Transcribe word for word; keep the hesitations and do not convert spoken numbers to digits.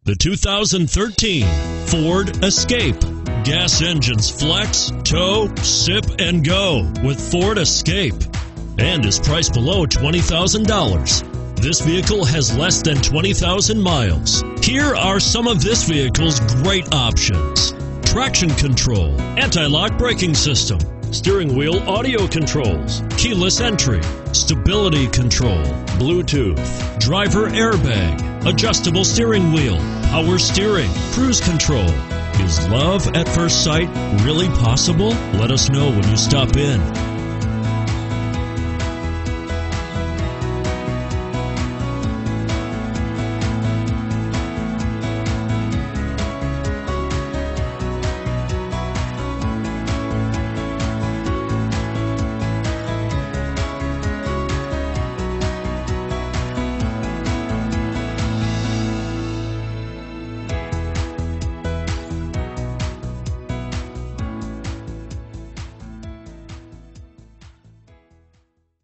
The two thousand thirteen Ford Escape. Gas engines flex, tow, sip, and go with Ford Escape, and is priced below twenty thousand dollars. This vehicle has less than twenty thousand miles. Here are some of this vehicle's great options: traction control, anti-lock braking system, steering wheel audio controls, keyless entry, stability control, Bluetooth, driver airbag, adjustable steering wheel, power steering, cruise control. Is love at first sight really possible? Let us know when you stop in.